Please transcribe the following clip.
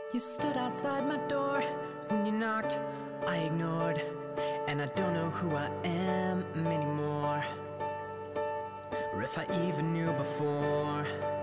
You stood outside my door when you knocked, I ignored, and I don't know who I am anymore, or if I even knew before.